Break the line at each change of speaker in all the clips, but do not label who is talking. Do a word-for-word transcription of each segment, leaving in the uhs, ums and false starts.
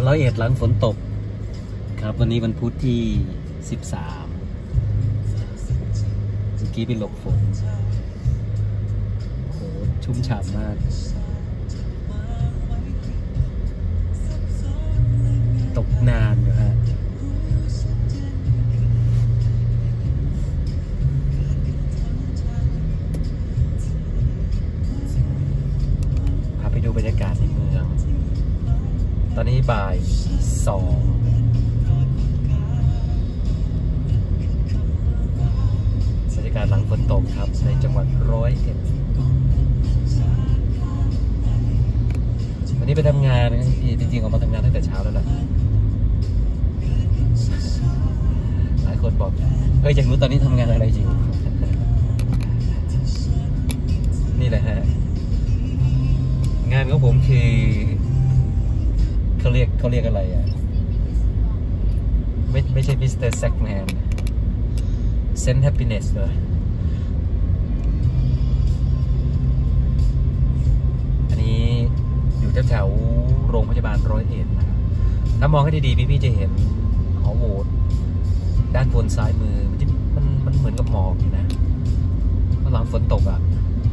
ร้อยเอ็ดหลังฝนตกครับวันนี้วันพุธที่สิบสามเมื่อกี้ไปหลบฝนโอ้ชุ่มฉ่ำมากตกนานอยู่ฮะพาไปดูบรรยากาศในเมืองตอนนี้บ่ายสองบรรยากาศหลังฝนตกครับในจังหวัดร้อยเอ็ดวันนี้ไปทำงานนะพี่จริงๆออกมาทำงานตั้งแต่เช้าแล้วล่ะหลายคนบอกเฮ้ยอยากรู้ตอนนี้ทำงานอะไรจริงนี่แหละฮะงานของผมคือเขาเรียกเขาเรียกอะไรอ่ะไม่ไม่ใช่มิสเตอร์แซกแมนเซนต์แฮปปี้เนสเลยอันนี้อยู่แถวโรงพยาบาลร้อยเอ็ดนะครับถ้ามองให้ดีๆพี่ๆจะเห็นหอโหวตด้านบนซ้ายมือมันมันเหมือนกับหมอกอยู่นะหลังฝนตกอ่ะ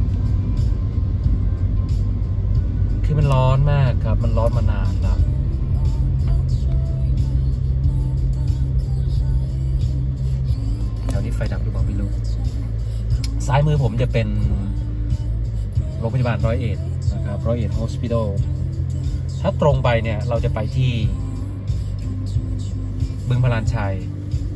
คือมันร้อนมากครับมันร้อนมานานแล้วแถวนี้ไฟดับหรือเปล่าไม่รู้ซ้ายมือผมจะเป็นโรงพยาบาลร้อยเอ็ดนะครับร้อยเอ็ดฮอสพิทอลถ้าตรงไปเนี่ยเราจะไปที่บึงพลานชัย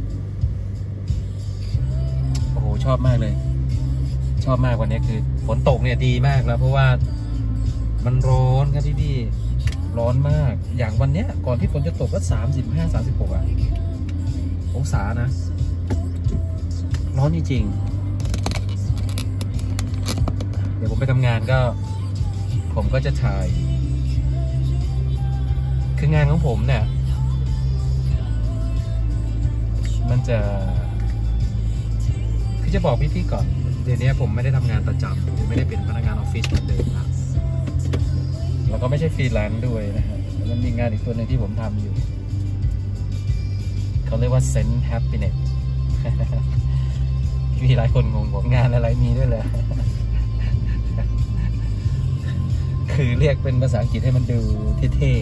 โอ้โหชอบมากเลยชอบมากวันนี้คือฝนตกเนี่ยดีมากแล้วเพราะว่ามันร้อนครับพี่พี่ร้อนมากอย่างวันเนี้ยก่อนที่ฝนจะตกก็สามสิบห้า สามสิบหกอ่ะองศานะร้อนจริงๆเดี๋ยวผมไปทำงานก็ผมก็จะถ่ายคืองานของผมเนี่ยมันจะคือจะบอกพี่ๆก่อนเดี๋ยวนี้ผมไม่ได้ทำงานประจำไม่ได้เป็นพนักงานออฟฟิศเหมือนเดิมนะแล้วก็ไม่ใช่ฟรีแลนซ์ด้วยนะฮะมันมีงานอีกตัวหนึ่งที่ผมทำอยู่เขาเรียกว่า Sense Happiness มีหลายคนงงว่างานอะไรมีด้วยเลยคือเรียกเป็นภาษาอังกฤษให้มันดูเท่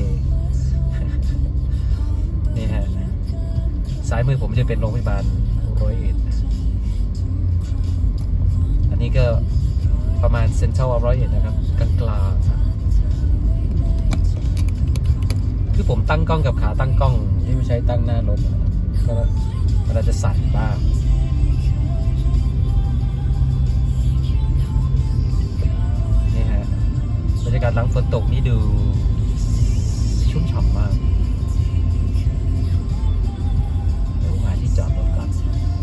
ๆนี่ฮะซ้ายมือผมจะเป็นโรงพยาบาลร้อยเอ็ดอันนี้ก็ประมาณเซ็นทรัลร้อยเอ็ดนะครับกลางๆคือผมตั้งกล้องกับขาตั้งกล้องที่ไม่ใช้ตั้งหน้ารถก็เวลาจะสั่นบ้างนี่ฮะบรรยากาศหลังฝนตกนี่ดูชุ่มฉ่ำมากเดี๋ยวมาที่จอดรถก่อน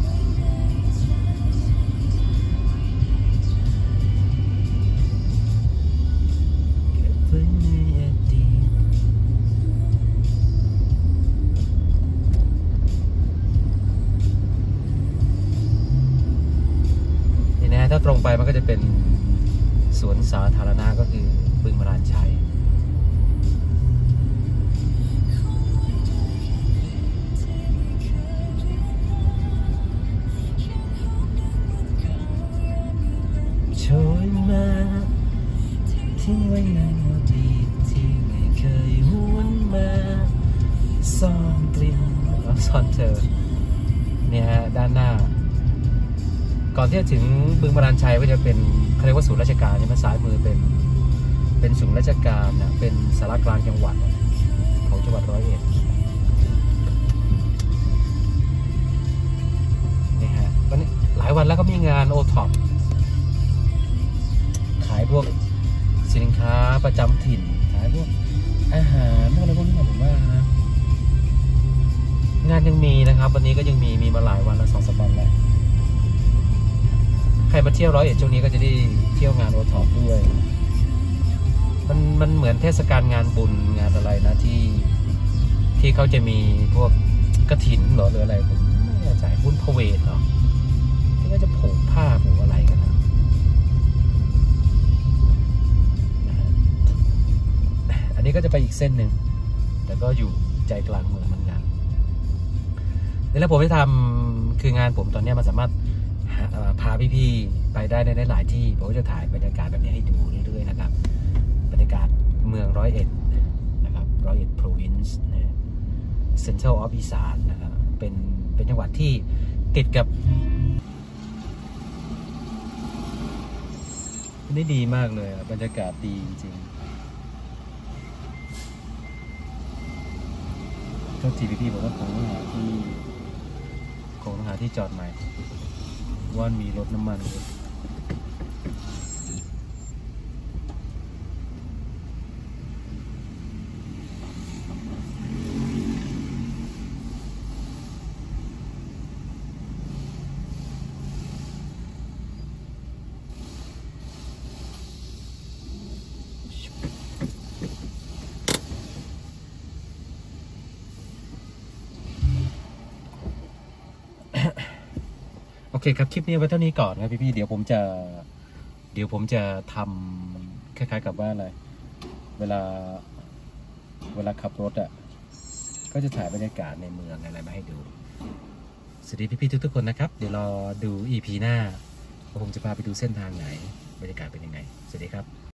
ถ้าตรงไปมันก็จะเป็นสวนสาธารณะก็คือบึงพลานชัยช่วยมาทิ้งไว้ในอดีตที่ไม่เคยหวนมาซ่อนกลิ่นซ่อนเธอเนี่ยฮะด้านหน้าก่อนที่จะถึงบึงพลานชัยก็จะเป็นเขาเรียกว่าศูนย์ราชการใช่ไหมซ้ายมือเป็นเป็นศูนย์ราชการนะเป็นสารกลางจังหวัดของจังหวัดร้อยเอ็ดนี่ฮะวันนี้หลายวันแล้วก็มีงานโอท็อปขายพวกสินค้าประจำถิ่นขายพวกอาหารอะไรพวกนี้ผมว่านะงานยังมีนะครับวันนี้ก็ยังมีมีมาหลายวันแล้วสองสามวันแล้วใครมาเที่ยวร้อยเอ็ดช่วงนี้ก็จะได้เที่ยวงานโอท็อปด้วยมันมันเหมือนเทศกาลงานบุญงานอะไรนะที่ที่เขาจะมีพวกกฐินหรอหรืออะไรผมไม่แน่ใจบุญพเวทเหรอที่ก็จะผูกผ้าผูกอะไรกันนะอันนี้ก็จะไปอีกเส้นหนึ่งแต่ก็อยู่ใจกลางเมืองเหมือนกันแล้วผมได้ทำคืองานผมตอนนี้มันสามารถพาพี่ๆไปได้ในหลายที่ผมก็จะถ่ายบรรยากาศแบบนี้ให้ดูเรื่อยๆนะครับบรรยากาศเมืองร้อยเอ็ดนะครับร้อยเอ็ด province นะ Central of อีสานนะครับเป็นเป็นจังหวัดที่ติดกับนี่ดีมากเลยบรรยากาศดีจริงก็ทีพีบอกว่าคงต้องหาที่คงต้องหาที่จอดใหม่ว่ามีรถน้ำมันโอเคครับคลิปนี้ไว้เท่านี้ก่อนครับพี่ๆเดี๋ยวผมจะเดี๋ยวผมจะทำคล้ายๆกับว่าอะไรเวลาเวลาขับรถอ่ะก็จะถ่ายบรรยากาศในเมืองอะไรมาให้ดูสวัสดีพี่ๆทุกๆคนนะครับเดี๋ยวรอดู อี พี หน้าว่าผมจะพาไปดูเส้นทางไหนบรรยากาศเป็นยังไงสวัสดีครับ